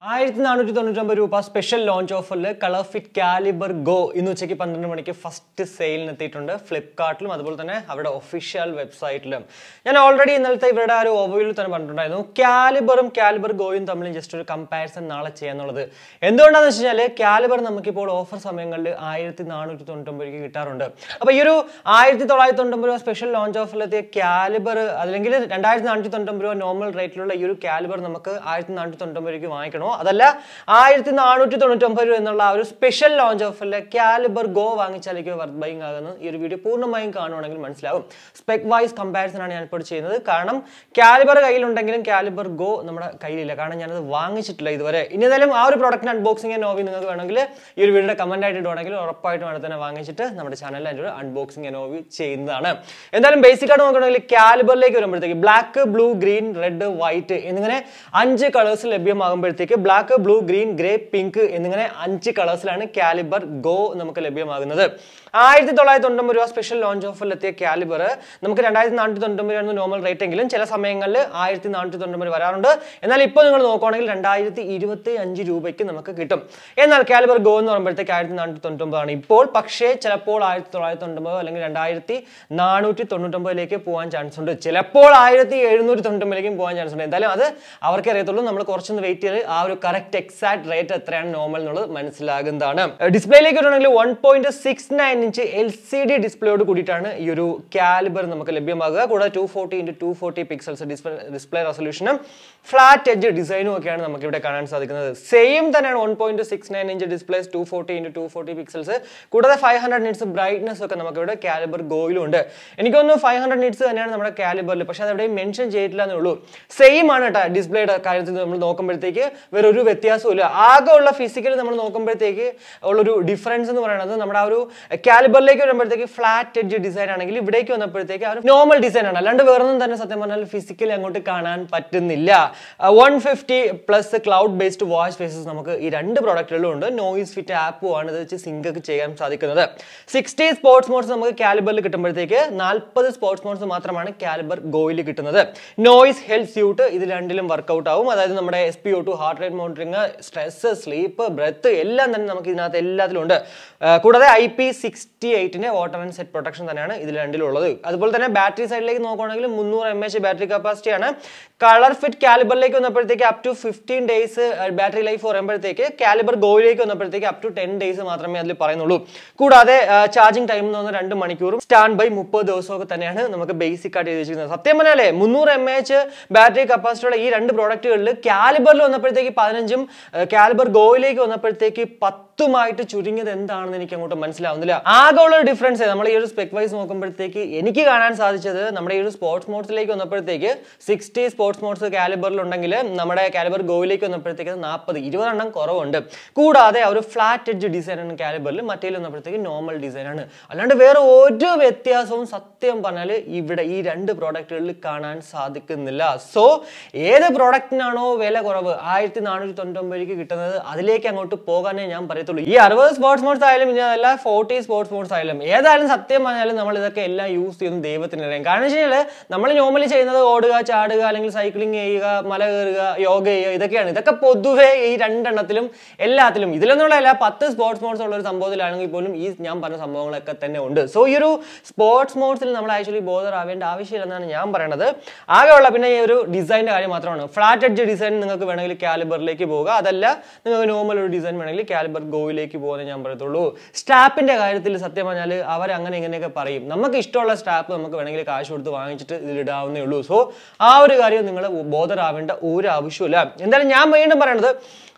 ₹1499 രൂപ special launch ഓഫറിൽ കളർഫിറ്റ് calibre go ഇന്ന് ഉച്ചയ്ക്ക് 12 മണിക്ക് ഫസ്റ്റ് സെയിലിന് എത്തിയിട്ടുണ്ട് ഫ്ലിപ്കാർട്ടിലും അതുപോലെ തന്നെ അവരുടെ ഒഫീഷ്യൽ വെബ്സൈറ്റിലും. ഞാൻ ഓൾറെഡി ഇന്നലത്തെ ഇവരുടെ ആ ഒരു ഓവർവ്യൂവിൽ തന്നെ പറഞ്ഞിട്ടുണ്ടായിരുന്നു കാലിബറും കാലിബർ ഗോയും തമ്മിൽ ജസ്റ്റ് ഒരു കമ്പാരിസൺ നാളെ ചെയ്യാന്നുള്ളത്. എന്തുകൊണ്ടാണെന്ന് വെച്ച് കഴിഞ്ഞാൽ കാലിബർ നമുക്കിപ്പോൾ ഓഫർ സമയങ്ങളിൽ ₹1499 കിട്ടാറുണ്ട്. അപ്പോൾ ഈ ഒരു ₹1999 സ്പെഷ്യൽ ലോഞ്ച് ഓഫറിലെത്തിയ കാലിബർ അല്ലെങ്കിൽ ₹2499 നോർമൽ റേറ്റിലുള്ള ഈ ഒരു കാലിബർ നമുക്ക് ₹1499 വാങ്ങിക്കണോ അതല്ല ₹1499 എന്നുള്ള ആ ഒരു സ്പെഷ്യൽ ലോഞ്ച് ഓഫറിലെ കാലിബർ ഗോ വാങ്ങിച്ചാലേക്ക് വർത്ത് ബൈങ് ആകുന്നത് ഈ ഒരു വീഡിയോ പൂർണ്ണമായും കാണുവാണെങ്കിൽ മനസ്സിലാവും. സ്പെക് വൈസ് കമ്പാരിസൺ ആണ് ഞാനിപ്പോൾ ചെയ്യുന്നത്. കാരണം കാലിബർ കയ്യിലുണ്ടെങ്കിലും കാലിബർ ഗോ നമ്മുടെ കയ്യിലില്ല, കാരണം ഞാനത് വാങ്ങിച്ചിട്ടില്ല ഇതുവരെ. ഇനി ഏതായാലും ആ ഒരു പ്രൊഡക്റ്റിന് അൺബോക്സിംഗ് ആൻഡ് നോവി നിങ്ങൾക്ക് വേണമെങ്കിൽ ഈ ഒരു വീഡിയോയുടെ കമന്റ് ആയിട്ട് ഇടുവാണെങ്കിൽ ഉറപ്പായിട്ടും അവിടെ തന്നെ വാങ്ങിച്ചിട്ട് നമ്മുടെ ചാനലിൽ അതിൻ്റെ ഒരു അൺബോക്സിംഗ് ആൻഡ് നോവി ചെയ്യുന്നതാണ്. എന്തായാലും ബേസിക് ആയിട്ട് നോക്കുകയാണെങ്കിൽ കാലിബറിലേക്ക് വരുമ്പോഴത്തേക്ക് black, blue, green, red, white എന്നിങ്ങനെ 5 കളേഴ്സ് ലഭ്യമാകുമ്പോഴത്തേക്ക് black, blue, green, grey, pink എന്നിങ്ങനെ 5 കളേഴ്സിലാണ് കാലിബർ ഗോ നമുക്ക് ലഭ്യമാകുന്നത്. ₹1999 സ്പെഷ്യൽ ലോഞ്ച് ഓഫറിലെത്തിയ കാലിബർ നമുക്ക് ₹2499 നോർമൽ റേറ്റ് എങ്കിലും ചില സമയങ്ങളിൽ ₹1499 വരാറുണ്ട്. എന്നാൽ ഇപ്പോൾ നിങ്ങൾ നോക്കുകയാണെങ്കിൽ ₹2025 രൂപയ്ക്ക് നമുക്ക് കിട്ടും. എന്നാൽ കാലിബർ ഗോ എന്ന് പറയുമ്പോഴത്തേക്ക് ₹1499 ആണ് ഇപ്പോൾ. പക്ഷേ ചിലപ്പോൾ $1999 അല്ലെങ്കിൽ $2499 പോകാൻ ചാൻസ് ഉണ്ട്. ചിലപ്പോൾ $1799 പോകാൻ ചാൻസ് ഉണ്ട്. എന്തായാലും അത് അവർക്കേ അറിയത്തുള്ളൂ. നമ്മൾ കുറച്ചൊന്ന് വെയിറ്റ് ചെയ്ത് ആ ഒരു കറക്റ്റ് എക്സാക്ട് റേറ്റ് എത്രയാണ് നോർമൽ എന്നുള്ളത് മനസ്സിലാകുന്നതാണ്. ഡിസ്പ്ലേയിലേക്ക് വരുവാണെങ്കിൽ 1.69 ഇഞ്ച് LCD ഡിസ്പ്ലേയോട് കൂടിയിട്ടാണ് ഈ ഒരു കാലിബർ നമുക്ക് ലഭ്യമാകുക. കൂടാതെ 240x240 പിക്സൽസ് ഡിസ്പ്ലേ റെസൊല്യൂഷനും ഫ്ലാറ്റ് എഡ്ജ് ഡിസൈനും ഒക്കെയാണ് നമുക്ക് ഇവിടെ കാണാൻ സാധിക്കുന്നത്. സെയിം തന്നെയാണ് 1.69 ഇഞ്ച് ഡിസ്പ്ലേ, 240x240 പിക്സൽസ്, കൂടാതെ 500 നിറ്റ്സ് ബ്രൈറ്റ്നസ് ഒക്കെ നമുക്ക് ഇവിടെ കാലിബർ ഗോയിലും ഉണ്ട്. എനിക്ക് തോന്നുന്നു 500 നിറ്റ്സ് തന്നെയാണ് നമ്മുടെ കാലിബറിൽ, പക്ഷെ അത് എവിടെയും മെൻഷൻ ചെയ്തിട്ടില്ല എന്നുള്ളൂ. സെയിം ആണ് കേട്ടോ ഡിസ്പ്ലേയുടെ കാര്യത്തിൽ നമ്മൾ നോക്കുമ്പോഴത്തേക്ക് വേറെ ഒരു വ്യത്യാസവും ഇല്ല. ആകെ ഉള്ള ഫിസിക്കൽ നമ്മൾ നോക്കുമ്പോഴത്തേക്ക് ഉള്ളൊരു ഡിഫറൻസ് എന്ന് പറയുന്നത് നമ്മുടെ ആ ഒരു കാലിബറിലേക്ക് വരുമ്പോഴത്തേക്ക് ഫ്ലാറ്റ് എഡ്ജ് ഡിസൈൻ ആണെങ്കിൽ ഇവിടേക്ക് വന്നപ്പോഴത്തേക്ക് ആ ഒരു നോർമൽ ഡിസൈൻ ആണ്. അല്ലാണ്ട് വേറൊന്നും തന്നെ സത്യം പറഞ്ഞാൽ ഫിസിക്കലി അങ്ങോട്ട് കാണാൻ പറ്റുന്നില്ല. 150+ ക്ലൗഡ് ബേസ്ഡ് വാച്ച് ഫേസസ് നമുക്ക് ഈ രണ്ട് പ്രോഡക്റ്റുകളിലും ഉണ്ട്. നോയിസ് ഫിറ്റ് ആപ്പും ആണ് ഇത് വെച്ച് സിങ്ക് ഒക്കെ ചെയ്യാൻ സാധിക്കുന്നത്. 60 സ്പോർട്സ് മോഡ്സ് നമുക്ക് കാലിബറിൽ കിട്ടുമ്പോഴത്തേക്ക് 40 സ്പോർട്സ് മോഡ്സ് മാത്രമാണ് കാലിബർ ഗോയിൽ കിട്ടുന്നത്. നോയിസ് ഹെൽത്ത് സ്യൂട്ട് ഇത് രണ്ടിലും വർക്ക്ഔട്ട് ആവും. അതായത് നമ്മുടെ SpO2, heart rate monitoring, stress, sleep, breath എല്ലാം തന്നെ നമുക്ക് ഇതിനകത്ത് എല്ലാത്തിലും ഉണ്ട്. കൂടാതെ IP68 water and set protection തന്നെയാണ് ഇതിൽ രണ്ടിലും ഉള്ളത്. അതുപോലെ തന്നെ ബാറ്ററി സൈഡിലേക്ക് നോക്കുകയാണെങ്കിൽ 300 mAh ബാറ്ററി കപ്പാസിറ്റി ആണ്. കളർ ഫിറ്റ് കാലിബറിലേക്ക് വന്നപ്പോഴത്തേക്ക് up to 15 days battery life പറയുമ്പോഴത്തേക്ക് കാലിബർ ഗോയിലേക്ക് വന്നപ്പോഴത്തേക്ക് അപ് ടു 10 ഡേയ്സ് മാത്രമേ അതിൽ പറയുന്നുള്ളൂ. കൂടാതെ ചാർജിങ് ടൈം എന്ന് പറഞ്ഞാൽ 2 മണിക്കൂറും സ്റ്റാൻഡ് ബൈ 30 ദിവസമൊക്കെ തന്നെയാണ് നമുക്ക് ബേസിക് ആയിട്ട് എഴുതിയിരിക്കുന്നത്. സത്യം പറഞ്ഞാലേ 300 mAh ബാറ്ററി കപ്പാസിറ്റിയുള്ള ഈ രണ്ട് പ്രോഡക്റ്റുകളിൽ കാലിബറിൽ വന്നപ്പോഴത്തേക്ക് 15ഉം കാലിബർ ഗോയിലേക്ക് വന്നപ്പോഴത്തേക്ക് 10ഉമായിട്ട് ചുരുങ്ങിയത് എന്താണെന്ന് എനിക്ക് അങ്ങോട്ട് മനസ്സിലാവുന്നില്ല. ആകെ ഉള്ള ഡിഫറൻസ് നമ്മൾ ഈ ഒരു സ്പെക് വൈസ് നോക്കുമ്പോഴത്തേക്ക് എനിക്ക് കാണാൻ സാധിച്ചത് നമ്മുടെ ഈ ഒരു സ്പോർട്സ് മോഡ്സിലേക്ക് വന്നപ്പോഴത്തേക്ക് 60 സ്പോർട്സ് മോഡ്സ് കാലിബറിൽ ഉണ്ടെങ്കിൽ നമ്മുടെ കാലിബർ ഗോയിലേക്ക് വന്നപ്പോഴത്തേക്ക് 40-20 എണ്ണം കുറവുണ്ട്. കൂടാതെ ആ ഒരു ഫ്ലാറ്റ് എഡ്ജ് ഡിസൈൻ ആണ് കാലിബറിൽ, മറ്റേ വന്നപ്പോഴത്തേക്ക് നോർമൽ ഡിസൈൻ ആണ്. അല്ലാണ്ട് വേറെ ഒരു വ്യത്യാസവും സത്യം പറഞ്ഞാൽ ഇവിടെ ഈ രണ്ട് പ്രോഡക്റ്റുകളിൽ കാണാൻ സാധിക്കുന്നില്ല. സോ ഏത് പ്രോഡക്റ്റിനാണോ വില കുറവ് ₹1499 കിട്ടുന്നത് അതിലേക്ക് അങ്ങോട്ട് പോകാനേ ഞാൻ പറയത്തുള്ളൂ. ഈ 60 സ്പോർട്സ് മോഡ്സ് ആയാലും ഇനി അതല്ല 40 സ്പോർട്സ് മോഡ്സ് ആയാലും ഏതായാലും സത്യം പറഞ്ഞാലും നമ്മൾ ഇതൊക്കെ എല്ലാം യൂസ് ചെയ്യുന്ന ദൈവത്തിന് അറിയാം. കാരണം വെച്ച് കഴിഞ്ഞാൽ നമ്മൾ നോർമലി ചെയ്യുന്നത് ഓടുക, ചാടുക, അല്ലെങ്കിൽ സൈക്ലിംഗ് ചെയ്യുക, മല കയറുക, യോഗ ചെയ്യുക, ഇതൊക്കെയാണ്. ഇതൊക്കെ പൊതുവേ ഈ രണ്ടെണ്ണത്തിലും എല്ലാത്തിലും ഇതിലൊന്നുള്ള 10 സ്പോർട്സ് മോഡ്സ് ഉള്ള ഒരു സംഭവത്തിലാണെങ്കിൽ പോലും ഈ ഞാൻ പറഞ്ഞ സംഭവങ്ങളൊക്കെ തന്നെ ഉണ്ട്. സോ ഈ ഒരു സ്പോർട്സ് മോഡ്സിൽ നമ്മൾ ആക്ച്വലി ബോധർ ആവേണ്ട ആവശ്യമില്ലെന്നാണ് ഞാൻ പറയുന്നത്. ആകെയുള്ള പിന്നെ ഈ ഒരു ഡിസൈൻ്റെ കാര്യം മാത്രമാണ്. ഫ്ലാറ്റ് എഡ്ജ് ഡിസൈൻ നിങ്ങൾക്ക് വേണമെങ്കിൽ കാലിബറിലേക്ക് പോകുക, അതല്ല നിങ്ങൾക്ക് നോർമൽ ഒരു ഡിസൈൻ വേണമെങ്കിൽ കാലിബർ ഗോയിലേക്ക് പോകുന്നേ ഞാൻ പറയത്തുള്ളൂ. സ്റ്റാപ്പിന്റെ കാര്യത്തിൽ സത്യം പറഞ്ഞാൽ അവർ അങ്ങനെ ഇങ്ങനെയൊക്കെ പറയും. നമുക്ക് ഇഷ്ടമുള്ള സ്റ്റാപ്പ് നമുക്ക് വേണമെങ്കിൽ കാശ് കൊടുത്ത് വാങ്ങിച്ചിട്ട് ഇതിലിടാവുന്നേ ഉള്ളൂ. സോ ആ ഒരു കാര്യം നിങ്ങൾ ബോധർ ആവേണ്ട ഒരു ആവശ്യമില്ല. എന്തായാലും ഞാൻ വീണ്ടും പറയണത്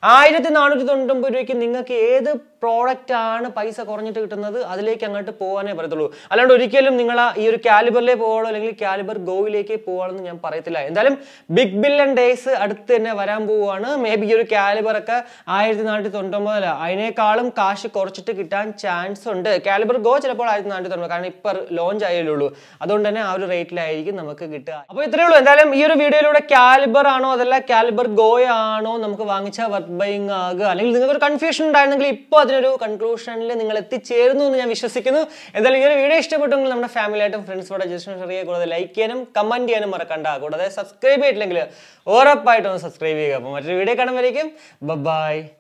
₹1499 നിങ്ങൾക്ക് ഏത് പ്രോഡക്റ്റ് ആണ് പൈസ കുറഞ്ഞിട്ട് കിട്ടുന്നത് അതിലേക്ക് അങ്ങോട്ട് പോകാനേ പറയത്തുള്ളൂ. അല്ലാണ്ട് ഒരിക്കലും നിങ്ങൾ ഈ ഒരു കാലിബറിലേക്ക് പോകാനോ അല്ലെങ്കിൽ കാലിബർ ഗോയിലേക്ക് പോകാമെന്ന് ഞാൻ പറയത്തില്ല. എന്തായാലും ബിഗ് ബില്യൺ ഡേയ്സ് അടുത്ത് തന്നെ വരാൻ പോവുകയാണ്. മേ ബി ഈ ഒരു കാലിബറൊക്കെ ₹1499 അതിനേക്കാളും കാശ് കുറച്ചിട്ട് കിട്ടാൻ ചാൻസ് ഉണ്ട്. കാലിബർ ഗോ ചിലപ്പോൾ ₹1499, കാരണം ഇപ്പം ലോഞ്ച് ആയല്ലേ ഉള്ളൂ. അതുകൊണ്ട് തന്നെ ആ ഒരു റേറ്റിലായിരിക്കും നമുക്ക് കിട്ടുക. അപ്പോൾ ഇത്രയേ ഉള്ളൂ. എന്തായാലും ഈ ഒരു വീഡിയോയിലൂടെ കാലിബർ ആണോ അതല്ല കാലിബർ ഗോ ആണോ നമുക്ക് വാങ്ങിച്ച വർത്ത് ബൈങ് ആകുക, അല്ലെങ്കിൽ നിങ്ങൾക്ക് ഒരു കൺഫ്യൂഷൻ ഉണ്ടായിരുന്നെങ്കിൽ ഇപ്പോൾ അതിനൊരു കൺക്ലൂഷനിൽ നിങ്ങൾ എത്തിച്ചേരുന്നു എന്ന് ഞാൻ വിശ്വസിക്കുന്നു. എന്തായാലും ഈ ഒരു വീഡിയോ ഇഷ്ടപ്പെട്ടെങ്കിൽ നമ്മുടെ ഫാമിലിയായിട്ടും ഫ്രണ്ട്സോടെ ജസ്റ്റ് ഷെയർ ചെയ്യുക. കൂടാതെ ലൈക്ക് ചെയ്യാനും കമന്റ് ചെയ്യാനും മറക്കണ്ട. കൂടാതെ സബ്സ്ക്രൈബ് ചെയ്തിട്ടില്ലെങ്കിൽ ഉറപ്പായിട്ടും ഒന്ന് സബ്സ്ക്രൈബ് ചെയ്യുക. അപ്പോൾ മറ്റൊരു വീഡിയോ കാണുമ്പോഴേക്കും ബൈ.